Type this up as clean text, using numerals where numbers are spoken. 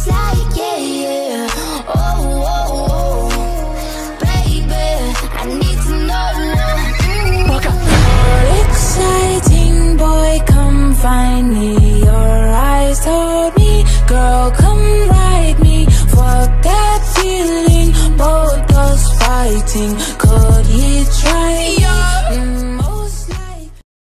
looks like, yeah, yeah. Oh, oh, oh, baby, I need to know. Walk up. More exciting, boy, come find me. Your eyes told me, girl, come ride me. Fuck that feeling, both us fighting. Could he try?